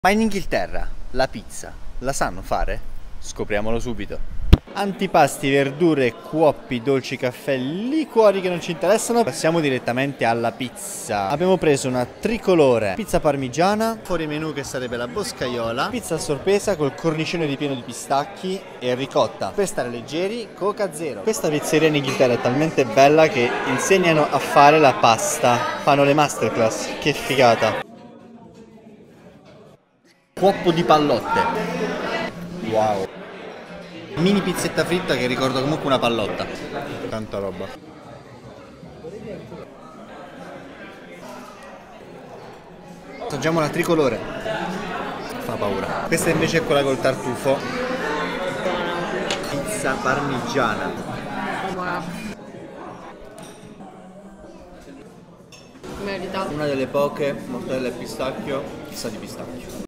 Ma in Inghilterra la pizza la sanno fare? Scopriamolo subito. Antipasti, verdure, cuoppi, dolci, caffè, liquori che non ci interessano. Passiamo direttamente alla pizza. Abbiamo preso una tricolore pizza parmigiana, fuori menù che sarebbe la boscaiola, pizza a sorpresa col cornicione ripieno di pistacchi e ricotta. Per stare leggeri, Coca Zero. Questa pizzeria in Inghilterra è talmente bella che insegnano a fare la pasta. Fanno le masterclass. Che figata. Cuoppo di pallotte. Wow. Mini pizzetta fritta che ricorda comunque una pallotta. Tanta roba. Assaggiamo la tricolore. Fa paura. Questa invece è quella col tartufo. Pizza parmigiana. Buona. Merita. Una delle poche mozzarella e pistacchio. Chissà di pistacchio.